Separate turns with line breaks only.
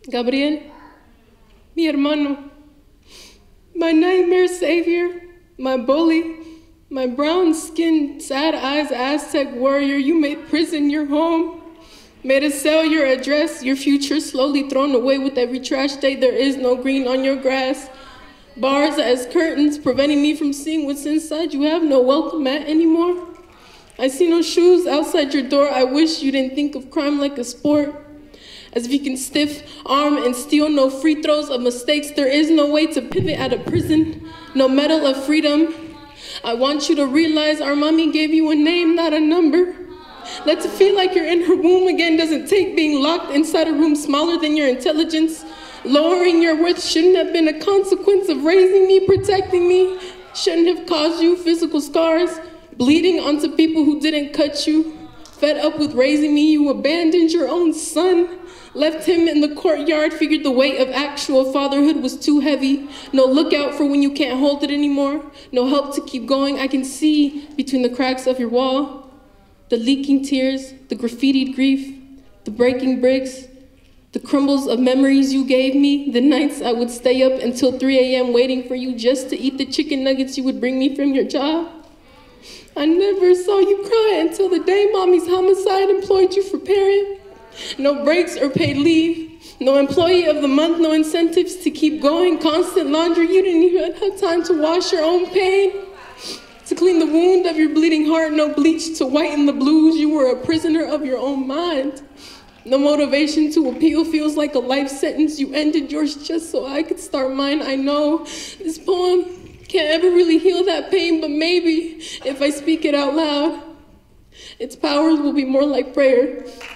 Gabriel, mi hermano, my nightmare savior, my bully, my brown-skinned, sad eyes Aztec warrior, you made prison your home, made a cell your address, your future slowly thrown away with every trash day. There is no green on your grass. Bars as curtains preventing me from seeing what's inside. You have no welcome mat anymore. I see no shoes outside your door. I wish you didn't think of crime like a sport. As if you can stiff arm and steal no free throws of mistakes. There is no way to pivot out of prison, no medal of freedom. I want you to realize our mommy gave you a name, not a number. Let it feel like you're in her womb again doesn't take being locked inside a room smaller than your intelligence. Lowering your worth shouldn't have been a consequence of raising me, protecting me. Shouldn't have caused you physical scars, bleeding onto people who didn't cut you. Fed up with raising me, you abandoned your own son. Left him in the courtyard, figured the weight of actual fatherhood was too heavy. No lookout for when you can't hold it anymore. No help to keep going. I can see between the cracks of your wall. The leaking tears, the graffitied grief, the breaking bricks, the crumbles of memories you gave me, the nights I would stay up until 3 a.m. waiting for you just to eat the chicken nuggets you would bring me from your job. I never saw you cry until the day mommy's homicide employed you for parent. No breaks or paid leave, no employee of the month, no incentives to keep going, constant laundry. You didn't even have time to wash your own pain, to clean the wound of your bleeding heart, no bleach to whiten the blues. You were a prisoner of your own mind. No motivation to appeal, feels like a life sentence. You ended yours just so I could start mine. I know this poem can't ever really heal that pain, but maybe if I speak it out loud, its powers will be more like prayer.